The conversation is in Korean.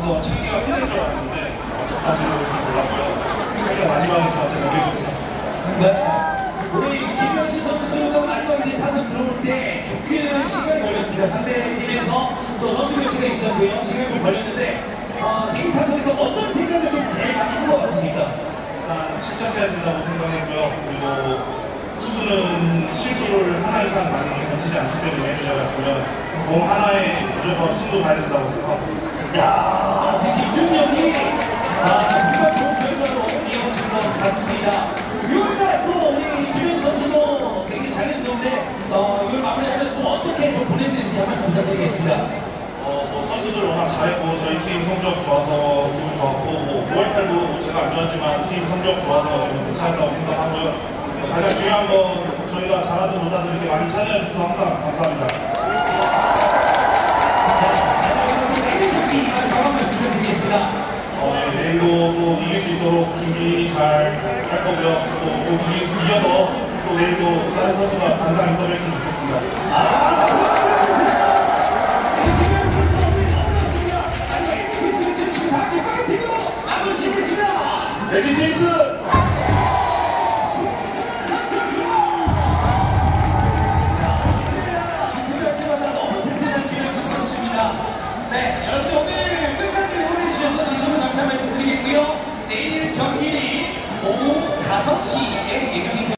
그래서 창기가 끝날 줄 알았는데 저까지는 몰랐고요. 창기가 마지막에 저한테 넘겨주고 샀어요. 네. 우리 김현수 선수가 마지막에 타선 들어올 때 조금 시간이 걸렸습니다. 상대 팀에서 또 선수 교체가 있었고요. 시간이 좀 걸렸는데 대기 타선에서 어떤 생각을 좀 제일 많이 한 것 같습니까? 일단 침착해야 된다고 생각했고요. 그리고 투수는 실수를 하나 이상 많이 던지지 않기 때문에 주자였으면 공 하나에 무조건 승부 가야 된다고 생각하고 있었어요. 야, 그 집중력이 정말 좋은 결과로 이어진 것 같습니다. 6월달 또 우리 김현수 선수도 굉장히 잘했는데 6월 마무리하면서 좀 어떻게 좀 보냈는지 한 말씀 부탁드리겠습니다. 뭐 선수들 워낙 잘했고 저희 팀 성적 좋아서 기분 좋았고 뭐 5월달도 제가 안 좋았지만 팀 성적 좋아서 저는 괜찮다고 생각하고요. 가장 중요한 건 저희가 잘하든 못하든 이렇게 많이 찾아해 주셔서 항상 감사합니다. 내일도 또 이길 수 있도록 준비 잘 할 거고요. 또 이겨서 또 내일도 다른 선수가 반상 인터뷰 했으면 좋겠습니다. 네,